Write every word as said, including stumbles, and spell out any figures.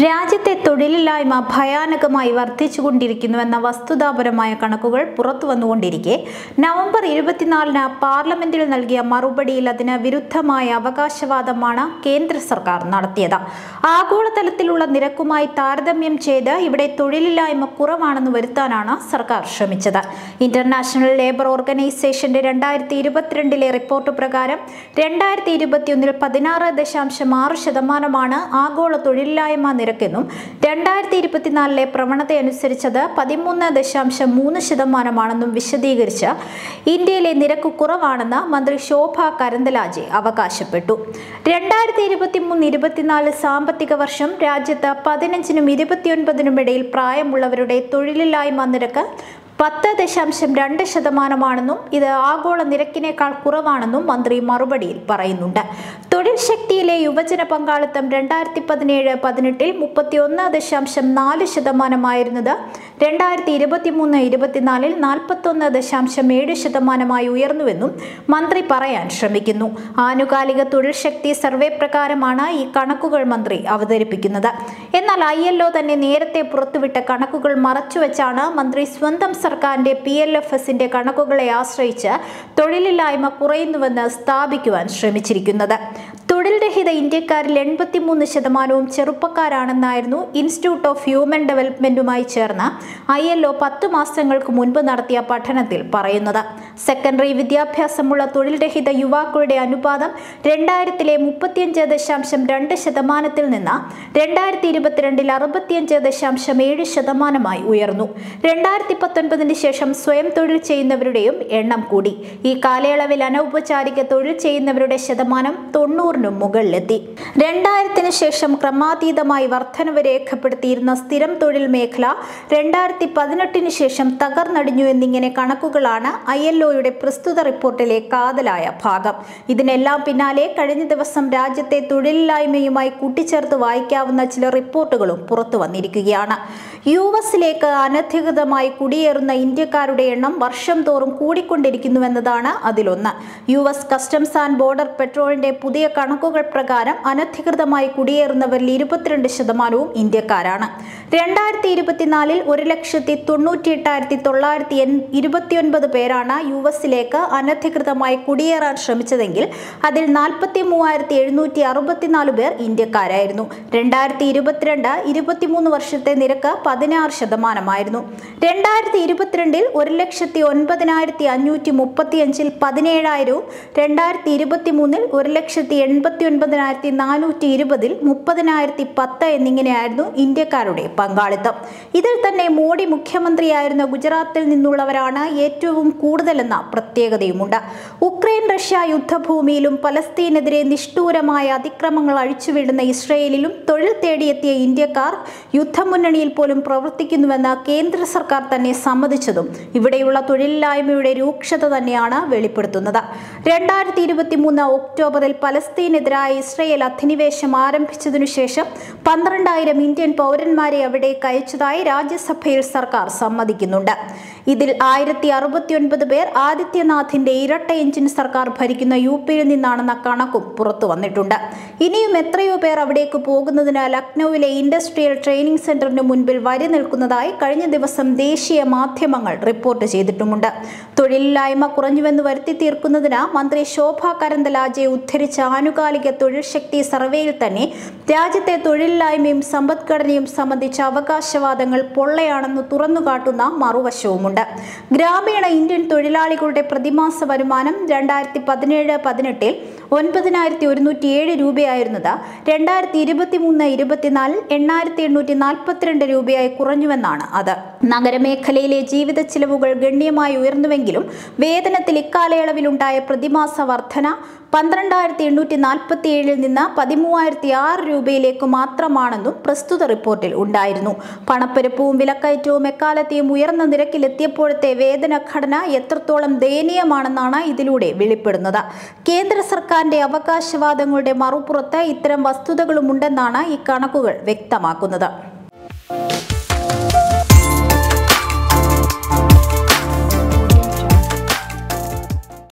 രാജ്യത്തെ തൊഴിലില്ലായ്മ ഭയാനകമായി വർദ്ധിച്ചുകൊണ്ടിരിക്കുന്നുവെന്ന വസ്തുതാപരമായ കണക്കുകൾ പുറത്തുവന്നുകൊണ്ടിരിക്കെ നവംബർ ഇരുപത്തിനാലിന് പാർലമെന്റിൽ നൽകിയ മറുപടിയിൽ അതിന് വിരുദ്ധമായ അവകാശവാദമാണ് കേന്ദ്ര സർക്കാർ നടത്തിയത്. ആഗോളതലത്തിലുള്ള നിരക്കുമായി താരതമ്യം ചെയ്ത് ഇവിടെ തൊഴിലില്ലായ്മ കുറവാണെന്ന് വരുത്താനാണ് സർക്കാർ ശ്രമിച്ചത്. ഇന്റർനാഷണൽ ലേബർ ഓർഗനൈസേഷന്റെ രണ്ടായിരത്തി ഇരുപത്തിരണ്ടിലെ റിപ്പോർട്ട് പ്രകാരം രണ്ടായിരത്തി ഇരുപത്തിയൊന്നിൽ പതിനാറ് ദശാംശം ആറ് ശതമാനമാണ് ആഗോള തൊഴിലില്ലായ്മ നിരക്കെന്നും രണ്ടായിരത്തി ഇരുപത്തിനാലിലെ പ്രവണതയനുസരിച്ചത് പതിമൂന്ന് ദശാംശം മൂന്ന് ശതമാനമാണെന്നും വിശദീകരിച്ച് ഇന്ത്യയിലെ നിരക്ക് കുറവാണെന്ന് മന്ത്രി ശോഭ കരന്തലാജെ അവകാശപ്പെട്ടു. രണ്ടായിരത്തി ഇരുപത്തി മൂന്ന് ഇരുപത്തിനാല് സാമ്പത്തിക വർഷം രാജ്യത്ത് പതിനഞ്ചിനും ഇരുപത്തിയൊൻപതിനും ഇടയിൽ പ്രായമുള്ളവരുടെ തൊഴിലില്ലായ്മ നിരക്ക് പത്ത് ദശാംശം രണ്ട് ശതമാനമാണെന്നും ഇത് ആഗോള നിരക്കിനേക്കാൾ കുറവാണെന്നും മന്ത്രി മറുപടിയിൽ പറയുന്നുണ്ട്. തൊഴിൽ ശക്തിയിലെ യുവജന പങ്കാളിത്തം രണ്ടായിരത്തി പതിനേഴ് പതിനെട്ടിൽ മുപ്പത്തി ഒന്ന് ദശാംശം നാല് ശതമാനമായിരുന്നത് രണ്ടായിരത്തി ഇരുപത്തി മൂന്ന് ഇരുപത്തിനാലിൽ നാൽപ്പത്തൊന്ന് ദശാംശം ഏഴ് ശതമാനമായി ഉയർന്നുവെന്നും മന്ത്രി പറയാൻ ശ്രമിക്കുന്നു. ആനുകാലിക തൊഴിൽ ശക്തി സർവേ പ്രകാരമാണ് ഈ കണക്കുകൾ മന്ത്രി അവതരിപ്പിക്കുന്നത്. എന്നാൽ ഐ എൽ ഒ തന്നെ നേരത്തെ പുറത്തുവിട്ട കണക്കുകൾ മറച്ചുവെച്ചാണ് മന്ത്രി സ്വന്തം സർക്കാരിന്റെ പി എൽ എഫ് എസിന്റെ കണക്കുകളെ ആശ്രയിച്ച് തൊഴിലില്ലായ്മ കുറയുന്നുവെന്ന് സ്ഥാപിക്കുവാൻ ശ്രമിച്ചിരിക്കുന്നത്. തൊഴിൽ രഹിത ഇന്ത്യക്കാരിൽ എൺപത്തിമൂന്ന് ശതമാനവും ചെറുപ്പക്കാരാണെന്നായിരുന്നു ഇൻസ്റ്റിറ്റ്യൂട്ട് ഓഫ് ഹ്യൂമൻ ഡെവലപ്മെന്റുമായി ചേർന്ന് ഐ എൽ ഒ പത്തു മാസങ്ങൾക്ക് മുൻപ് നടത്തിയ പഠനത്തിൽ പറയുന്നത്. സെക്കൻഡറി വിദ്യാഭ്യാസമുള്ള തൊഴിൽ രഹിത യുവാക്കളുടെ അനുപാതം രണ്ടായിരത്തിലെ മുപ്പത്തിയഞ്ച് ദശാംശം രണ്ട് ശതമാനത്തിൽ നിന്ന് രണ്ടായിരത്തി ഇരുപത്തിരണ്ടിൽ അറുപത്തിയഞ്ച് ദശാംശം ഏഴ് ശതമാനമായി ഉയർന്നു. രണ്ടായിരത്തി പത്തൊൻപതിന് ശേഷം സ്വയം തൊഴിൽ ചെയ്യുന്നവരുടെയും എണ്ണം കൂടി. ഈ കാലയളവിൽ അനൗപചാരിക തൊഴിൽ ചെയ്യുന്നവരുടെ ശതമാനം തൊണ്ണൂറിനും മുകളിലെത്തി. രണ്ടായിരത്തിന് ശേഷം ക്രമാതീതമായി വർധനവ് രേഖപ്പെടുത്തിയിരുന്ന സ്ഥിരം തൊഴിൽ മേഖല രണ്ടായിരത്തി പതിനെട്ടിന് ശേഷം തകർന്നടിഞ്ഞു എന്നിങ്ങനെ കണക്കുകളാണ് ഐ എൽ ഒയുടെ പ്രസ്തുത റിപ്പോർട്ടിലെ കാതലായ ഭാഗം. ഇതിനെല്ലാം പിന്നാലെ കഴിഞ്ഞ ദിവസം രാജ്യത്തെ തൊഴിലില്ലായ്മയുമായി കൂട്ടിച്ചേർത്ത് വായിക്കാവുന്ന ചില റിപ്പോർട്ടുകളും പുറത്തു വന്നിരിക്കുകയാണ്. യു എസിലേക്ക് അനധികൃതമായി കുടിയേറുന്ന ഇന്ത്യക്കാരുടെ എണ്ണം വർഷം തോറും കൂടിക്കൊണ്ടിരിക്കുന്നുവെന്നതാണ് അതിലൊന്ന്. U S customs and border പെട്രോളിന്റെ പുതിയ കണക്കുകൾ പ്രകാരം അനധികൃതമായി കുടിയേറുന്നവരിൽ ഇരുപത്തിരണ്ട് ശതമാനവും ഇന്ത്യക്കാരാണ്. രണ്ടായിരത്തി ഇരുപത്തിനാലിൽ ഒരു ലക്ഷത്തി തൊണ്ണൂറ്റി എട്ടായിരത്തി തൊള്ളായിരത്തി ഇരുപത്തിയൊൻപത് പേരാണ് യു എസിലേക്ക് അനധികൃതമായി കുടിയേറാൻ ശ്രമിച്ചതെങ്കിൽ അതിൽ നാൽപ്പത്തി മൂവായിരത്തി എഴുന്നൂറ്റി അറുപത്തിനാല് പേർ ഇന്ത്യക്കാരായിരുന്നു. രണ്ടായിരത്തി ഇരുപത്തിരണ്ട് ഇരുപത്തിമൂന്ന് വർഷത്തെ നിരക്ക് പതിനാറ് ശതമാനമായിരുന്നു. രണ്ടായിരത്തി ഇരുപത്തിരണ്ടിൽ ഒരു ലക്ഷത്തി ഒൻപതിനായിരത്തി അഞ്ഞൂറ്റി മുപ്പത്തി അഞ്ചിൽ പതിനേഴായിരവും രണ്ടായിരത്തി ഇരുപത്തി മൂന്നിൽ ഒരു ലക്ഷത്തി എൺപത്തി ഒൻപതിനായിരത്തി നാനൂറ്റി ഇരുപതിൽ മുപ്പതിനായിരത്തി പത്ത് എന്നിങ്ങനെയായിരുന്നു ഇന്ത്യക്കാരുടെ പങ്കാളിത്തം. ഇതിൽ തന്നെ മോഡി മുഖ്യമന്ത്രിയായിരുന്ന ഗുജറാത്തിൽ നിന്നുള്ളവരാണ് ഏറ്റവും കൂടുതലെന്ന പ്രത്യേകതയുമുണ്ട്. ഉക്രൈൻ റഷ്യ യുദ്ധഭൂമിയിലും പലസ്തീനെതിരെ നിഷ്ഠൂരമായ അതിക്രമങ്ങൾ അഴിച്ചുവിടുന്ന ഇസ്രയേലിലും തൊഴിൽ തേടിയെത്തിയ ഇന്ത്യക്കാർ യുദ്ധമുന്നണിയിൽ പോലും പ്രവർത്തിക്കുന്നുവെന്ന് കേന്ദ്ര സർക്കാർ തന്നെ സമ്മതിച്ചതും ഇവിടെയുള്ള തൊഴിലില്ലായ്മയുടെ രൂക്ഷത തന്നെയാണ് വെളിപ്പെടുത്തുന്നത്. രണ്ടായിരത്തി ഇരുപത്തി മൂന്ന് ഒക്ടോബറിൽ പലസ്തീനെതിരായ ഇസ്രയേൽ അധിനിവേശം ആരംഭിച്ചതിനു ശേഷം പന്ത്രണ്ടായിരം ഇന്ത്യൻ പൗരന്മാരെ അവിടേക്ക് അയച്ചതായി രാജ്യസഭയിൽ സർക്കാർ സമ്മതിക്കുന്നുണ്ട്. ഇതിൽ ആയിരത്തി അറുപത്തി ഒൻപത് പേർ ആദിത്യനാഥിന്റെ ഇരട്ട എഞ്ചിൻ സർക്കാർ ഭരിക്കുന്ന യു പിയിൽ നിന്നാണെന്ന കണക്കും പുറത്തു വന്നിട്ടുണ്ട്. ഇനിയും എത്രയോ പേർ അവിടേക്ക് പോകുന്നതിന് ലക്നൌവിലെ ഇൻഡസ്ട്രിയൽ ട്രെയിനിംഗ് സെന്ററിന് മുൻപിൽ വരി നിൽക്കുന്നതായി കഴിഞ്ഞ ദിവസം ദേശീയ മാധ്യമങ്ങൾ റിപ്പോർട്ട് ചെയ്തിട്ടുമുണ്ട്. തൊഴിലില്ലായ്മ കുറഞ്ഞുവെന്ന് വരുത്തി തീർക്കുന്നതിന് മന്ത്രി ശോഭ കരന്തലാജെ ഉദ്ധരിച്ച ആനുകാലിക തൊഴിൽ ശക്തി സർവേയിൽ തന്നെ രാജ്യത്തെ തൊഴിലില്ലായ്മയും സമ്പദ്ഘടനയും സംബന്ധിച്ച അവകാശവാദങ്ങൾ പൊള്ളയാണെന്ന് തുറന്നുകാട്ടുന്ന മറുവശവുമുണ്ട്. ഗ്രാമീണ ഇന്ത്യൻ തൊഴിലാളികളുടെ പ്രതിമാസ വരുമാനം രണ്ടായിരത്തി പതിനേഴ് പതിനെട്ടിൽ ഒൻപതിനായിരത്തി ഒരുന്നൂറ്റി ഏഴ് രൂപയായിരുന്നത് രണ്ടായിരത്തി ഇരുപത്തി മൂന്ന് ഇരുപത്തിനാലിൽ എണ്ണായിരത്തി എണ്ണൂറ്റി നാൽപ്പത്തിരണ്ട് രൂപയായി കുറഞ്ഞുവെന്നാണ് അത്. നഗരമേഖലയിലെ ജീവിത ചിലവുകൾ ഗണ്യമായി ഉയർന്നുവെങ്കിലും വേതനത്തിൽ ഇക്കാലയളവിലുണ്ടായ പ്രതിമാസ വർധന പന്ത്രണ്ടായിരത്തി എണ്ണൂറ്റി നാൽപ്പത്തി ഏഴിൽ നിന്ന് പതിമൂവായിരത്തി ആറ് രൂപയിലേക്ക് മാത്രമാണെന്നും പ്രസ്തുത റിപ്പോർട്ടിൽ ഉണ്ടായിരുന്നു. പണപ്പെരുപ്പവും വിലക്കയറ്റവും എക്കാലത്തെയും ഉയർന്ന നിരക്കിലെത്തിയപ്പോഴത്തെ വേതന ഘടന എത്രത്തോളം ദയനീയമാണെന്നാണ് ഇതിലൂടെ വെളിപ്പെടുന്നത്. കേന്ദ്ര സർക്കാരിന്റെ അവകാശവാദങ്ങളുടെ മറുപുറത്ത് ഇത്തരം വസ്തുതകളുമുണ്ടെന്നാണ് ഈ കണക്കുകൾ വ്യക്തമാക്കുന്നത്.